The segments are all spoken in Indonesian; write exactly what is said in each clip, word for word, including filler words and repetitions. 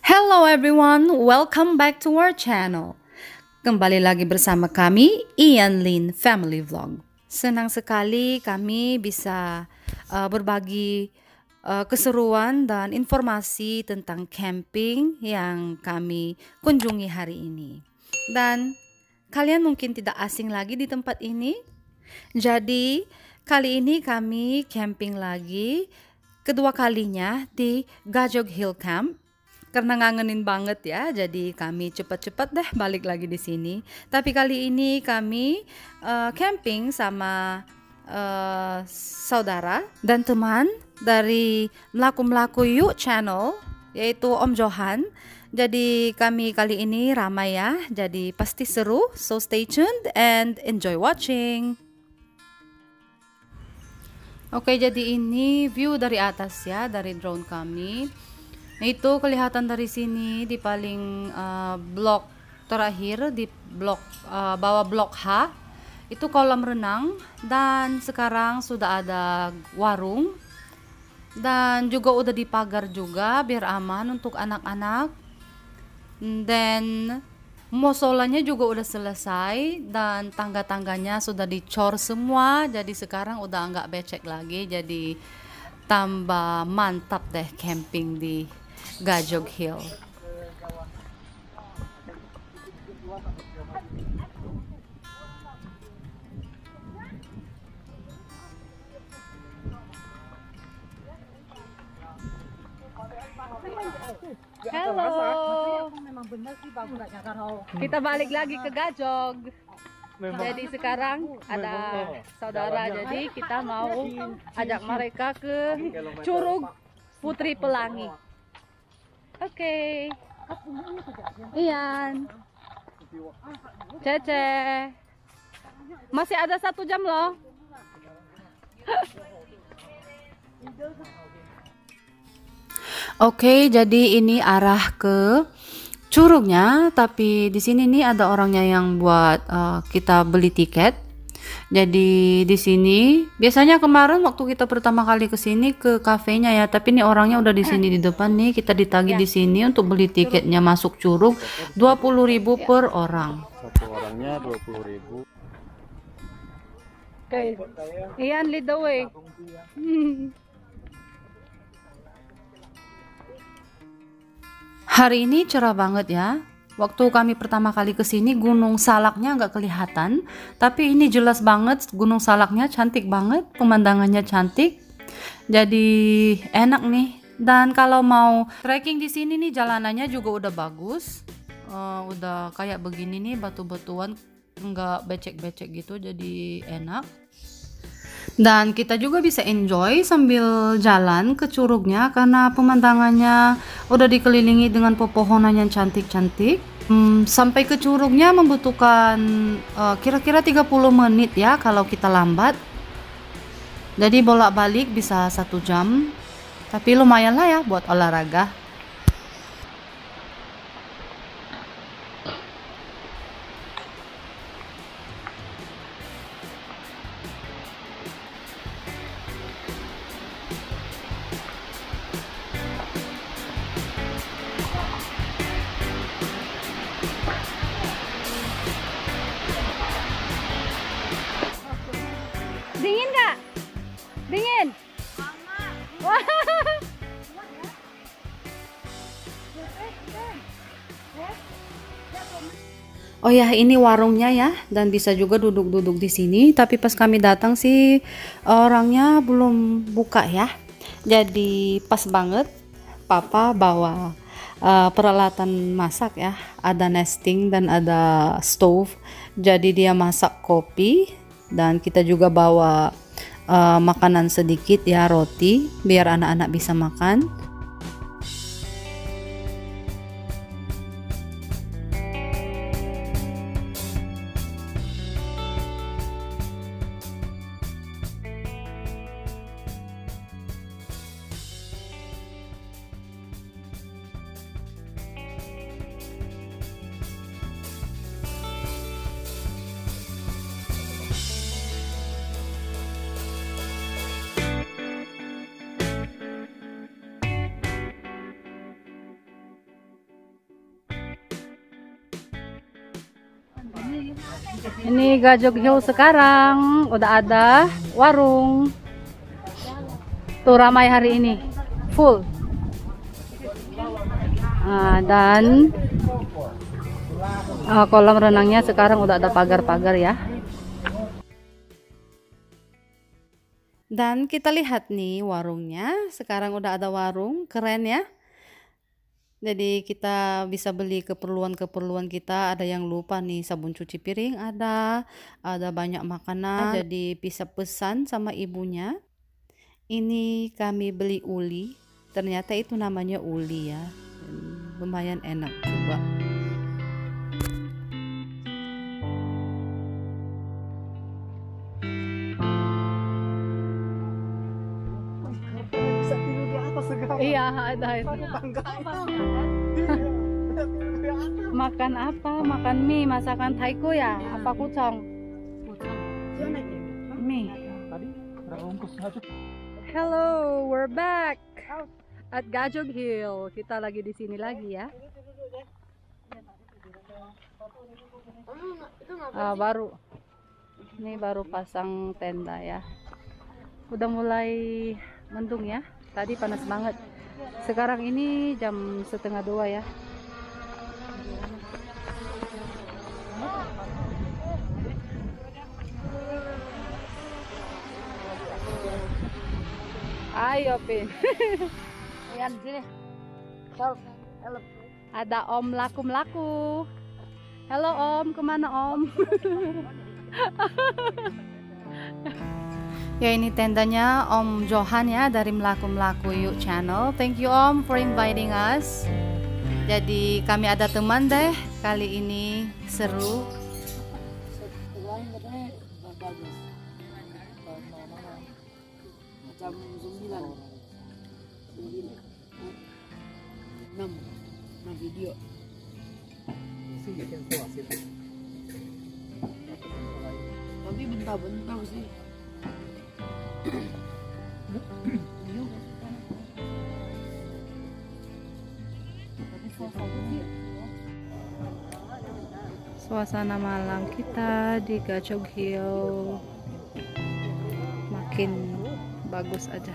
Hello everyone, welcome back to our channel. Kembali lagi bersama kami, Ian Lin Family Vlog. Senang sekali kami bisa uh, berbagi uh, keseruan dan informasi tentang camping yang kami kunjungi hari ini. Dan kalian mungkin tidak asing lagi di tempat ini. Jadi kali ini kami camping lagi kedua kalinya di Gajog Hill Camp. Karena ngangenin banget ya, jadi kami cepat-cepat deh balik lagi di sini. Tapi kali ini kami uh, camping sama uh, saudara dan teman dari Melaku-Melaku Yuk channel, yaitu Om Johan. Jadi kami kali ini ramai ya, jadi pasti seru. So stay tuned and enjoy watching. Oke, jadi ini view dari atas ya, dari drone kami. Itu kelihatan dari sini di paling uh, blok terakhir, di blok uh, bawah blok H itu kolam renang, dan sekarang sudah ada warung dan juga udah dipagar juga biar aman untuk anak-anak. Dan musolanya juga udah selesai dan tangga-tangganya sudah dicor semua, jadi sekarang udah nggak becek lagi, jadi tambah mantap deh camping di Gajog Hill. Halo. Kita balik lagi ke Gajog. Jadi sekarang ada saudara, jadi kita mau ajak mereka ke Curug Putri Pelangi. Oke, okay. Ian, Cece, masih ada satu jam loh. Oke, okay, jadi ini arah ke curugnya, tapi di sini nih ada orangnya yang buat uh, kita beli tiket. Jadi di sini biasanya kemarin waktu kita pertama kali ke sini ke kafenya ya, tapi ini orangnya udah di sini di depan nih, kita ditagih ya. Di sini untuk beli tiketnya masuk curug dua puluh ribu ya. Per orang. Satu orangnya dua puluh ribu. Oke. Ian, lead the way. Hari ini cerah banget ya. Waktu kami pertama kali ke sini Gunung Salaknya nggak kelihatan, tapi ini jelas banget Gunung Salaknya, cantik banget, pemandangannya cantik. Jadi enak nih. Dan kalau mau trekking di sini nih jalanannya juga udah bagus. Uh, udah kayak begini nih, batu-batuan, nggak becek-becek gitu, jadi enak. Dan kita juga bisa enjoy sambil jalan ke curugnya karena pemandangannya udah dikelilingi dengan pepohonan yang cantik-cantik. Hmm, sampai ke curugnya membutuhkan kira-kira uh, tiga puluh menit ya kalau kita lambat. Jadi bolak-balik bisa satu jam. Tapi lumayan lah ya buat olahraga. Dingin nggak? Dingin? Wah. Oh ya, ini warungnya ya, dan bisa juga duduk-duduk di sini. Tapi pas kami datang sih orangnya belum buka ya. Jadi pas banget Papa bawa uh, peralatan masak ya. Ada nesting dan ada stove. Jadi dia masak kopi. Dan kita juga bawa uh, makanan sedikit ya, roti, biar anak-anak bisa makan. Ini Gajok Hill sekarang udah ada warung. Tuh ramai hari ini, full. Nah, dan uh, kolam renangnya sekarang udah ada pagar-pagar ya. Dan kita lihat nih warungnya, sekarang udah ada warung, keren ya. Jadi kita bisa beli keperluan-keperluan kita. Ada yang lupa nih, sabun cuci piring ada, ada banyak makanan. Jadi bisa pesan sama ibunya. Ini kami beli uli, ternyata itu namanya uli ya. Lumayan enak juga. Iya, ada itu. Makan apa? Makan mie, masakan Thaiku ya? Apa kucong? Mie. Hello, we're back at Gajok Hill. Kita lagi di sini lagi ya. Ah, baru. Ini baru pasang tenda ya. Udah mulai mendung ya. Tadi panas banget. Sekarang ini jam setengah dua ya. Ayo Pin. Ada Om laku-laku. Halo Om, kemana Om? Ya ini tendanya Om Johan ya dari Melaku-Melaku Yuk channel. Thank you Om for inviting us. Jadi kami ada teman deh kali ini, seru. Jam sembilan enam enam video tapi bentar-bentar sih. Suasana malam kita di Gajok Hill makin bagus aja.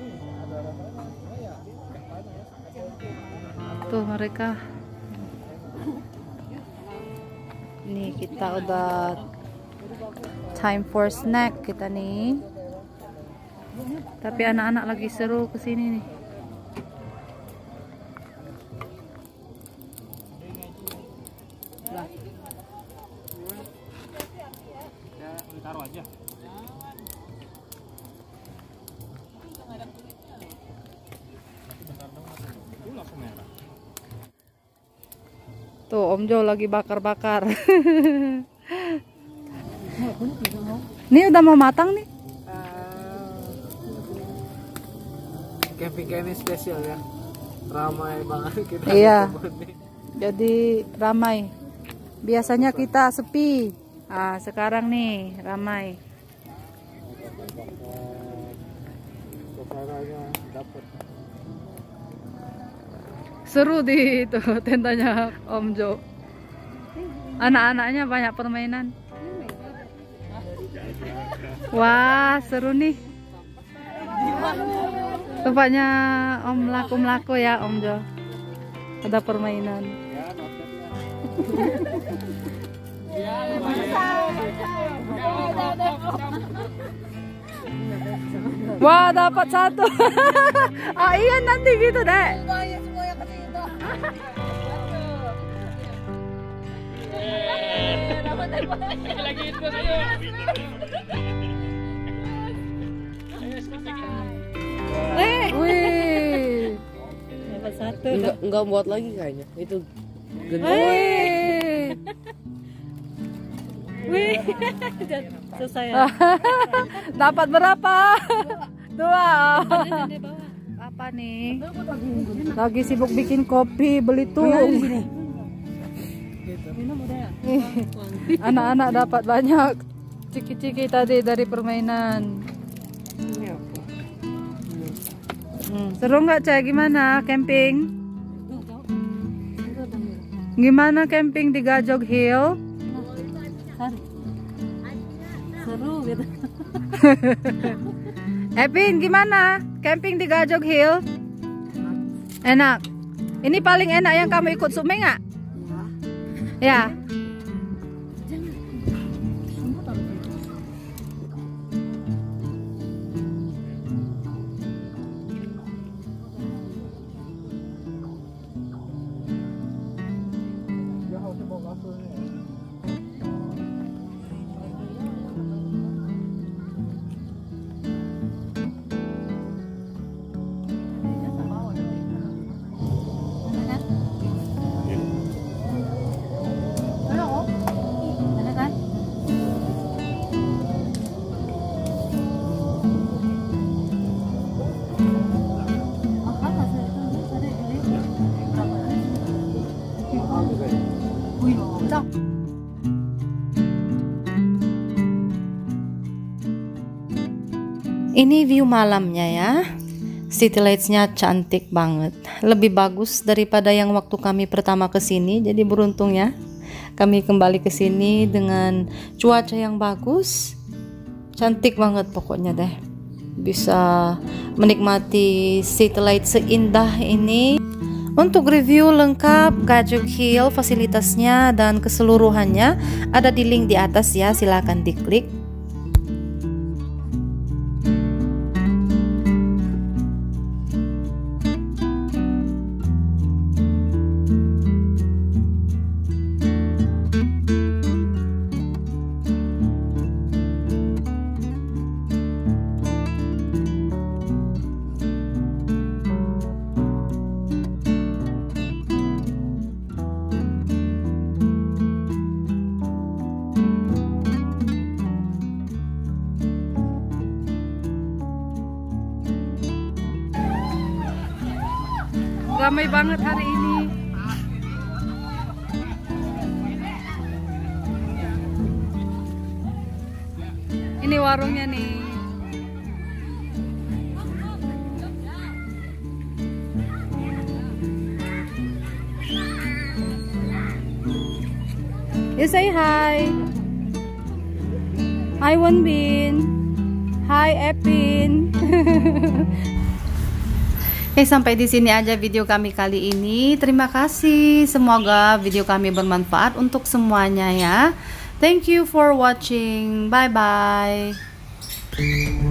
Tuh mereka. Nih kita udah time for snack kita nih. Tapi anak-anak lagi seru kesini nih. Taruh aja. Tuh Om Jo lagi bakar-bakar. Ini udah mau matang nih. Camping-camping spesial ya. Ramai banget kita. Iya. Jadi ramai. Biasanya kita sepi. Ah, sekarang nih ramai. Seru di itu tentanya Om Jo. Anak-anaknya banyak permainan. Wah, seru nih. Tempatnya Om laku-laku ya Om Jo. Ada permainan. Wah, dapat satu. Ah iya nanti gitu deh. Lagi itu ayo. Eh, wih. Dapat satu. Enggak enggak buat lagi kayaknya. Itu gede. Wih. Wih. Selesai. Dapat berapa? Dua. Apa nih? Lagi sibuk bikin kopi, beli tuh. Anak-anak dapat banyak ciki-ciki tadi dari permainan. Hmm, seru nggak Cek? Gimana camping? Gimana camping di Gajok Hill? Seru gitu. Epin, gimana? Camping di Gajog Hill? Enak. Ini paling enak yang kamu ikut Sume nggak? Ya. Ini view malamnya ya. City lights-nya cantik banget. Lebih bagus daripada yang waktu kami pertama ke sini. Jadi beruntung ya. Kami kembali ke sini dengan cuaca yang bagus. Cantik banget pokoknya deh. Bisa menikmati city light seindah ini. Untuk review lengkap Gajog Hill, fasilitasnya dan keseluruhannya ada di link di atas ya, silahkan diklik. Ramai banget hari ini. Ini warungnya nih. You say hi. Hi Wonbin. Hi Epin. Oke, sampai di sini aja video kami kali ini. Terima kasih. Semoga video kami bermanfaat untuk semuanya ya. Thank you for watching. Bye bye.